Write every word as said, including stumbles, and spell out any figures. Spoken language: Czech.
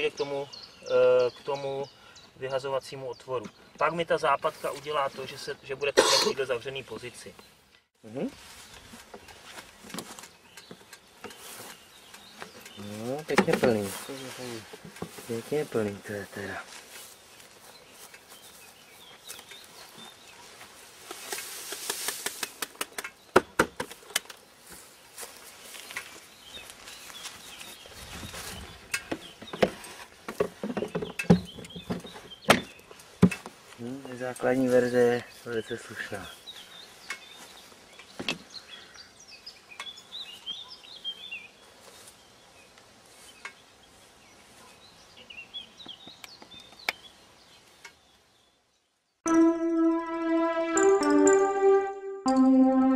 k tomu, k tomu vyhazovacímu otvoru. Pak mi ta západka udělá to, že, se, že bude takhle v této zavřené pozici. Mhm. No, pěkně plný. Pěkně plný to je teda. Hmm, základní verze je velice slušná. Thank you.